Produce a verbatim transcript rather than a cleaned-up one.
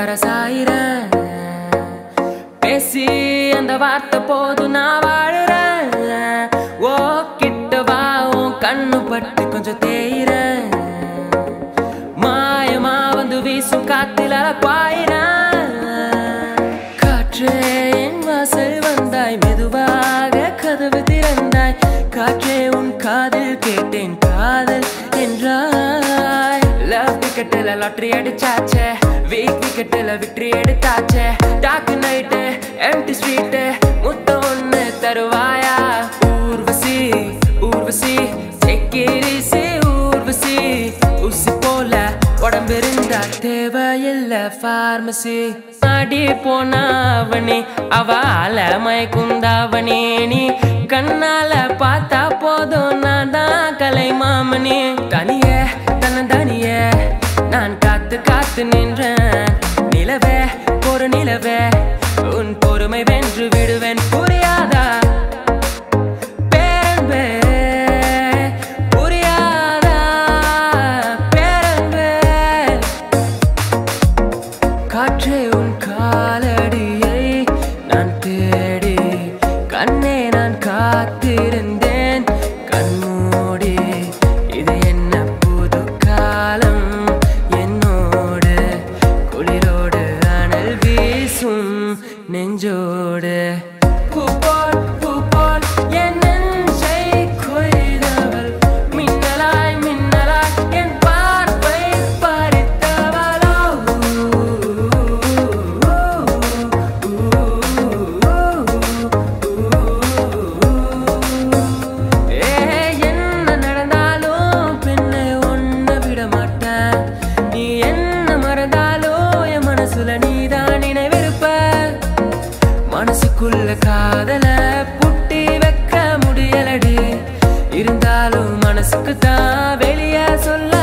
கரசாயிரேன் பேசி அந்த வார்த்தை போது நான் வாழுறேன் ஓ கிட்ட வா உன் கண்ணு பட்டு கொஞ்சம் தேயிறேன் மாயமா வந்து வீசும் காத்தில பாயிரேன் காற்றே என் வாசல் வந்தாய் மெதுவாக கதவு திறந்தாய் காற்றே உன் காதில் கேட்டேன் காதல் என்றாய் லவ் டிக்கெட்டில் லாட்டரி அடிச்சாச்சே வீக் விக்கெட்டில் விக்டரி எடுத்தாச்சே டார்க் நைட்டு எம்டி ஸ்ட்ரீட்டு முத்த ஒன்று தருவாயா ஊர்வசி ஊர்வசி செக்கிரிசி ஊர்வசி ஊசி போல உடம்பு இருந்தா தேவையில்லை பார்மசி ஆடி போனாவணி அவள மயக்குந்தாவணி நீ கண்ணால பார்த்தா போதும் நான் தான் கலை மாமணி தனியே தன்ன தனியே நான் காத்து காத்து நின்றேன் நிலவே ஒரு நிலவே உன் பொறுமை வென்று விடுவேன் புரியாதா பேரன்பே புரியாதா பேரன்பே காற்றே உன் காலடியை நான் தேடி கண்ணே நான் காத்திருந்தேன் கண்மூடி இது என்ன புது காலம் என்னோடு குளிரோடு அனல் வீசும் நெஞ்சோடு பூப்போல் பூப்போல் என் நெஞ்சை கொய்தவள் மின்னலாய் மின்னலாய் என் பார்வை பறித்தவளோ ஏ என்ன நடந்தாலும் பெண்ணை ஒன்ன விட மாட்டேன் நீ என்ன மறந்தாலும் என் மனசுல நீதான் நினைவிருப்ப மனசுக்குள்ள காதல புட்டி வைக்க முடியலடி இருந்தாலும் மனசுக்கு தான் வெளிய சொல்ல